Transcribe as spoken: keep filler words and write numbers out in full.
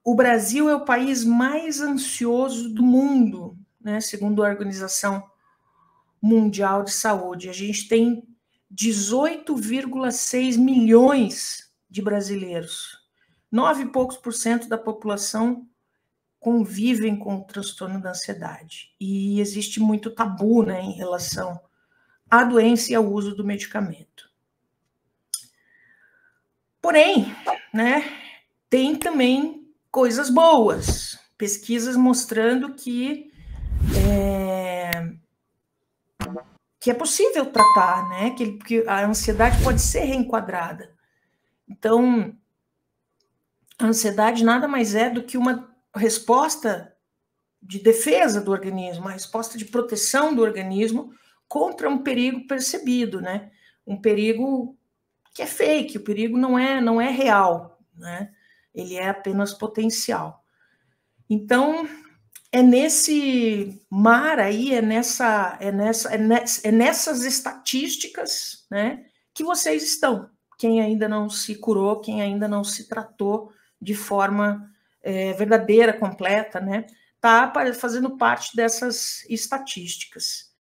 o Brasil é o país mais ansioso do mundo, né, segundo a Organização Mundial de Saúde. A gente tem dezoito vírgula seis milhões de brasileiros. Nove e poucos por cento da população convivem com o transtorno da ansiedade. E existe muito tabu, né, em relação à doença e ao uso do medicamento. Porém, né, tem também coisas boas. Pesquisas mostrando que é, que é possível tratar, né, que, que a ansiedade pode ser reenquadrada. Então, a ansiedade nada mais é do que uma resposta de defesa do organismo, uma resposta de proteção do organismo contra um perigo percebido, né? Um perigo que é fake, o perigo não é, não é real, né? Ele é apenas potencial. Então, é nesse mar aí, é, nessa, é, nessa, é, nessa, é nessas estatísticas, né, que vocês estão. Quem ainda não se curou, quem ainda não se tratou de forma é, verdadeira, completa, né, está fazendo parte dessas estatísticas.